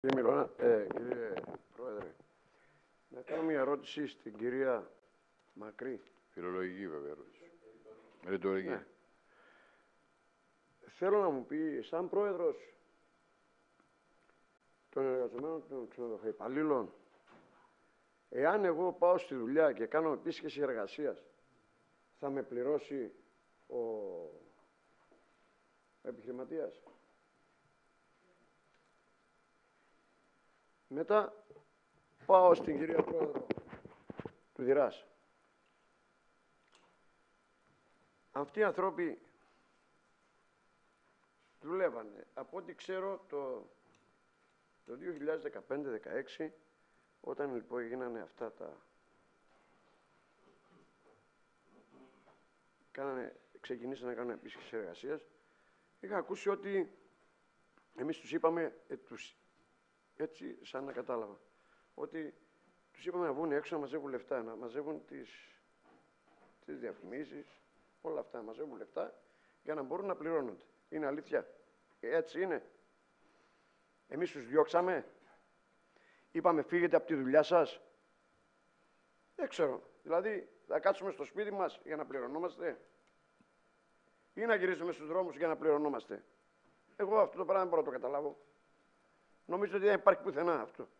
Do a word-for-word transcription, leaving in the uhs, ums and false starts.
Κύριε Μιλώνα, ε, κύριε Πρόεδρε, να κάνω μια ερώτηση στην κυρία Μακρύ. Φιλολογική βέβαια ερώτηση. Με ρητορική. Ναι. Θέλω να μου πει, σαν πρόεδρος των εργαζομένων των ξενοδοχοϊπαλλήλων, εάν εγώ πάω στη δουλειά και κάνω επίσκεψη εργασίας, θα με πληρώσει ο επιχειρηματίας? Μετά πάω στην κυρία Πρόεδρο του Δειράς. Αυτοί οι άνθρωποι δουλεύανε, από ό,τι ξέρω, το, το δύο χιλιάδες δεκαπέντε δεκαέξι, όταν λοιπόν γίνανε αυτά τα... Κάνανε, ξεκινήσανε να κάνουν επίσκεψη εργασίας. Είχα ακούσει ότι εμείς τους είπαμε, ε, τους, έτσι σαν να κατάλαβα, ότι τους είπαμε να βγουν έξω να μαζεύουν λεφτά, να μαζεύουν τις, τις διαφημίσεις, όλα αυτά, να μαζεύουν λεφτά για να μπορούν να πληρώνονται. Είναι αλήθεια? Έτσι είναι? Εμείς τους διώξαμε? Είπαμε φύγετε από τη δουλειά σας? Δεν ξέρω. Δηλαδή θα κάτσουμε στο σπίτι μας για να πληρωνόμαστε ή να γυρίσουμε στους δρόμους για να πληρωνόμαστε? Εγώ αυτό το πράγμα δεν μπορώ να το καταλάβω. Νομίζω ότι δεν υπάρχει πουθενά αυτό.